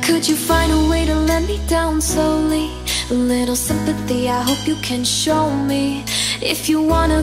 Could you find a way to let me down slowly? A little sympathy, I hope you can show me. If you wanna